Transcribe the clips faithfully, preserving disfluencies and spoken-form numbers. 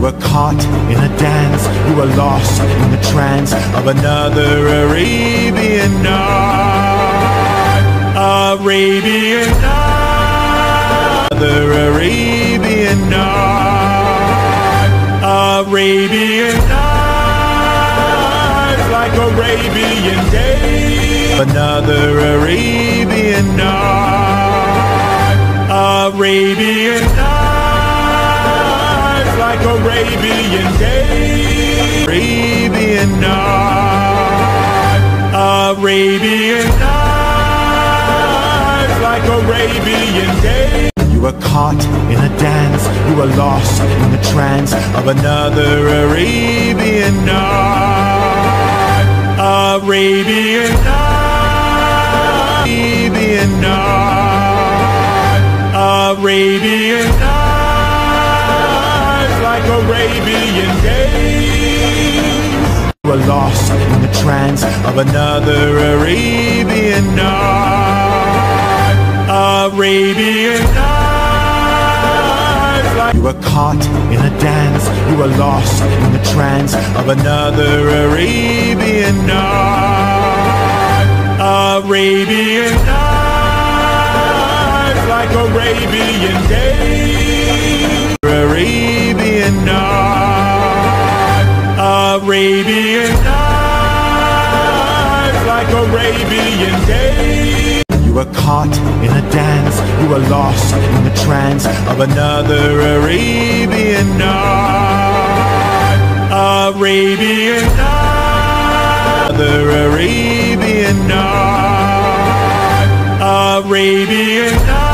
were caught in a dance, you were lost in the trance of another Arabian night. Arabian night. Another Arabian night. Arabian night. Like Arabian days. Another Arabian night. Arabian night. Like Arabian days. Arabian night. Arabian night. Like Arabian days. You were caught in a dance, you were lost in the trance of another Arabian night. Arabian night. Arabian night. Arabian night. Like Arabian days. You were lost in the trance of another Arabian night. Arabian night. You were caught in a dance, you were lost in the trance of another Arabian night. Arabian night. Like Arabian days. Arabian night. Arabian night. Like Arabian days. You were caught in a dance, you were lost in the trance of another Arabian night. Arabian night. Another Arabian night. Arabian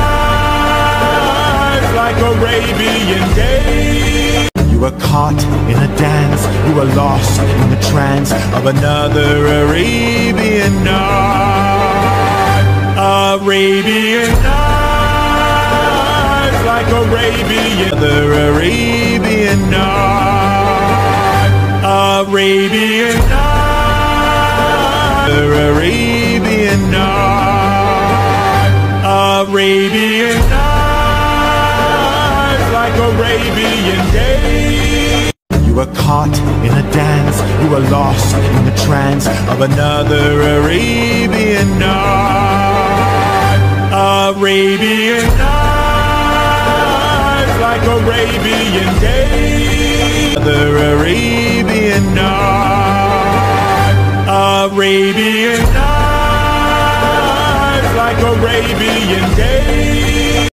night. Like Arabian days. You were caught in a dance, you were lost in the trance of another Arabian night. Arabian night. Like Arabian. Another Arabian night. Arabian night. Arabian night. Arabian night. Like Arabian days. You were caught in a dance, you were lost in the trance of another Arabian night. Arabian night. Like Arabian days. Another Arabian night. Arabian night. Like Arabian days.